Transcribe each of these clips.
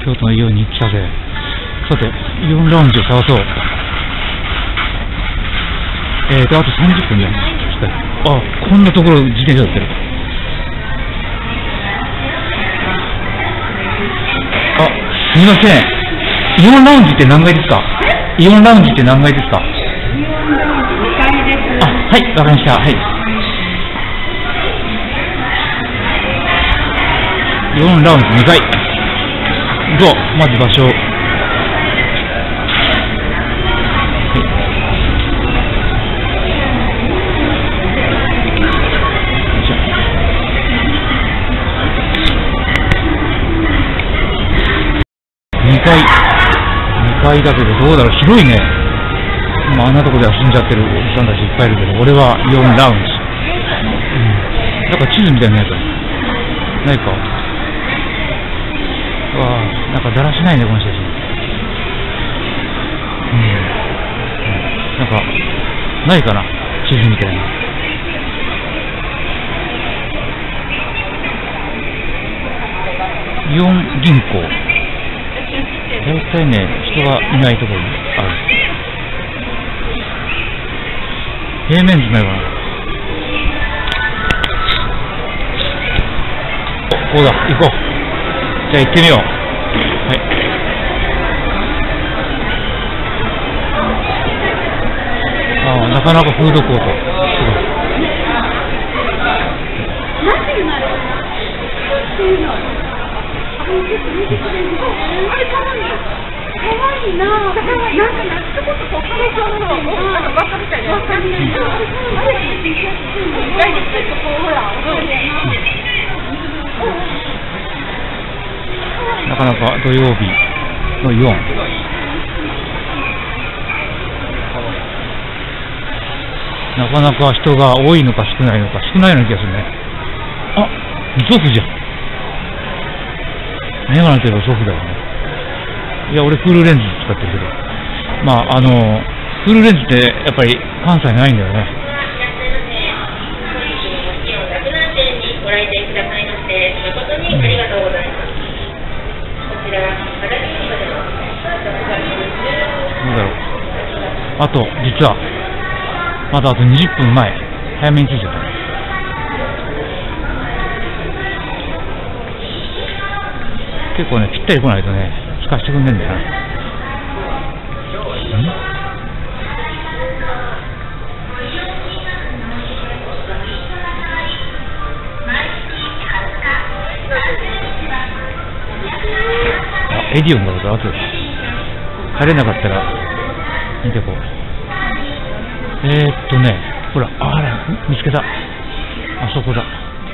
京都のイオンに来たぜ。さて、イオンラウンジを探そう。あと30分じゃん。あ、こんなところ自転車だってる。あ、すみません。イオンラウンジって何階ですか？イオンラウンジって何階ですか？あ、はい、わかりました。はい。イオンラウンジ2階。どう？まず場所。2階だけどどうだろう、広いね。まあ、あんなとこで遊んじゃってるおじさんたちいっぱいいるけど、俺はイオンラウンジ。なんか地図みたいなやつないか。わあ、なんかだらしないね、この人たち。なんか、ないかな、地図みたいな。イオン銀行。大体ね、人がいないところにある。平面図ないかな。ここだ、行こう。じゃあ行ってみよう。はい。ああ、なかなかフードコート。すごい。なかなか土曜日のイオン。なかなか人が多いのか少ないのか、少ないような気がするね。あ、祖父じゃん。メガネといえば祖父だよね。いや、俺フルレンズ使ってるけど。まあ、フルレンズってやっぱり関西ないんだよね。どうだろう。あと、実は、まだあと20分前。早めに着いちゃった。結構ね、ぴったり来ないとね、聞かせてくんねえんだよな。エディオンだから後で入れなかったら見てこう。ほら、あら、見つけた。あそこだ。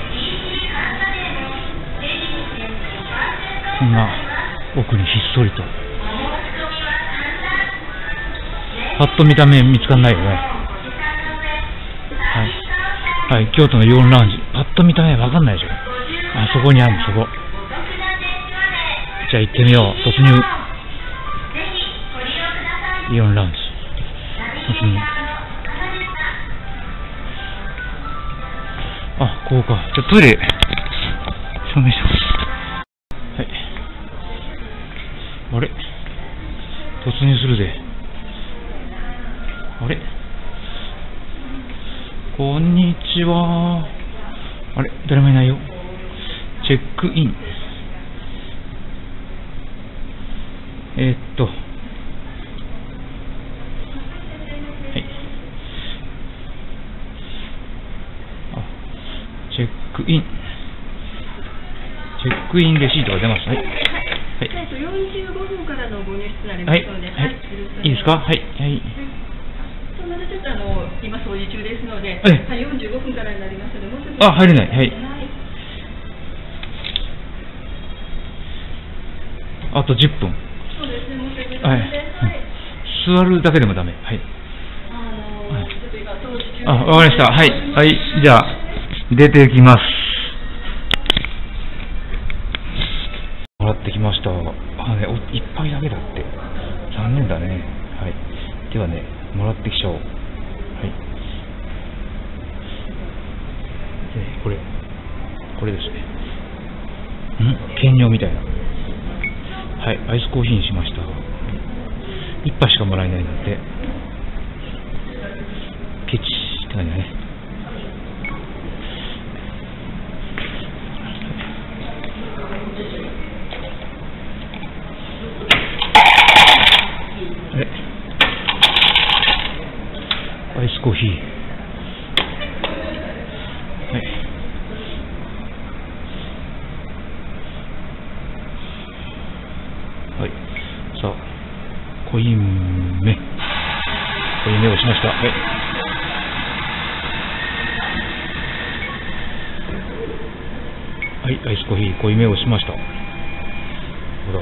こんな奥にひっそりと。パッと見た目見つかんないよね。はい。はい、京都のイオンラウンジ。パッと見た目わかんないでしょ。あそこにあるの、そこ。じゃあ行ってみよう。突入。イオンラウンジ。突入。あ、ここか。じゃあトイレ、証明します。はい。あれ？突入するで。あれ？こんにちは。あれ？誰もいないよ。チェックイン。はい。あ、チェックイン。チェックインレシートが出ます。はい。はい。 45分からのご入室になりますので、 はい。いいですか？はい。はい。 まだちょっと今掃除中ですので、 はい。 45分からになりますので、もうちょっと。 あ、入れない。はい。あと10分。 そうですね、もうちょっと。 はい。座るだけでもダメ。はい。 ちょっと今掃除中。 あ、わかりました。はい。はい。じゃあ、出てきます。もらってきました。いっぱいだけだって。残念だね。はい。ではね、もらってきちゃおう。はい。で、これですね。兼用みたいな。ははい、アイスコーヒーにしました。1杯しかもらえないんだって。ケチって感じだね。アイスコーヒー。はい。はい。さあ、濃いめをしました。はい。はい、アイスコーヒー濃いめをしました。ほら。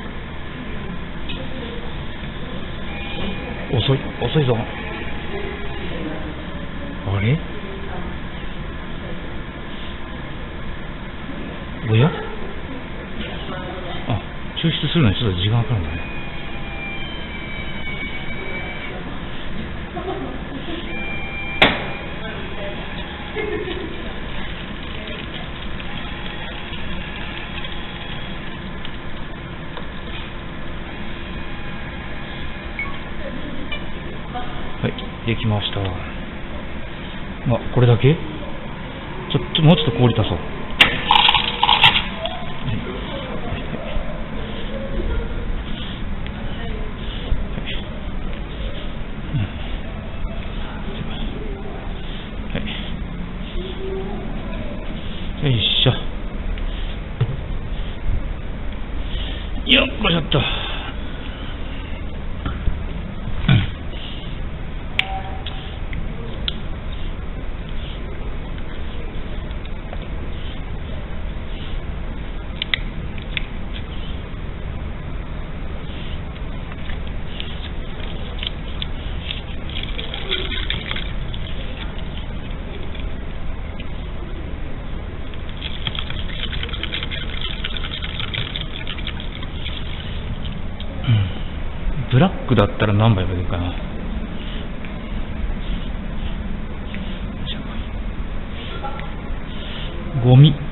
遅いぞ。あれ？おや？あ、抽出するのにちょっと時間かかるんだね。はい、できました。これだけ？もうちょっと氷足そう。よいしょ。よっこいしょっと。ブラックだったら何杯までいいかな。ゴミ。